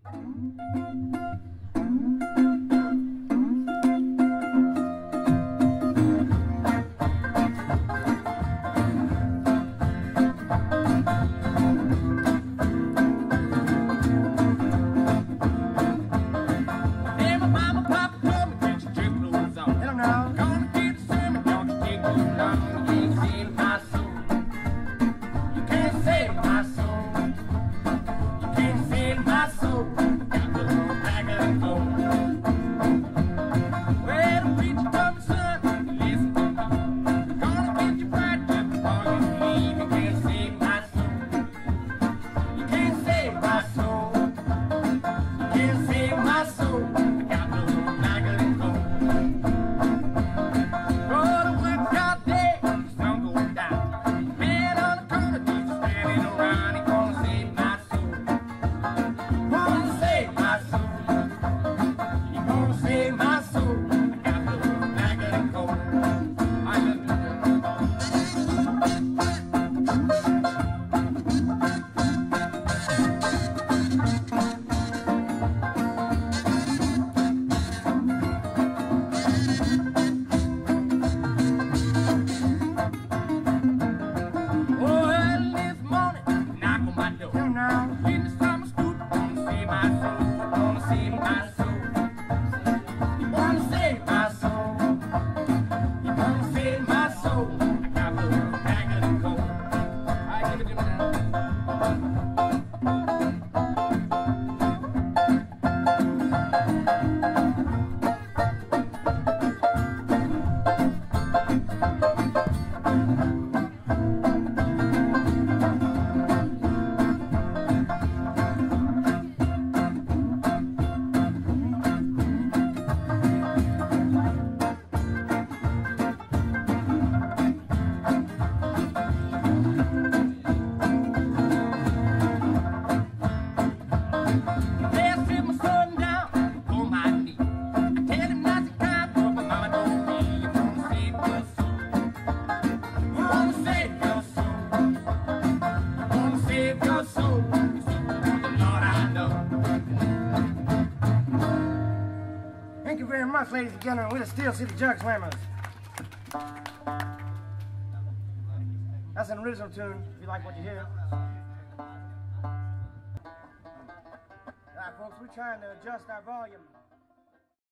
Thank you very much, ladies and gentlemen. We're the Steel City Jug Slammers. That's an original tune, if you like what you hear. All right, folks, we're trying to adjust our volume.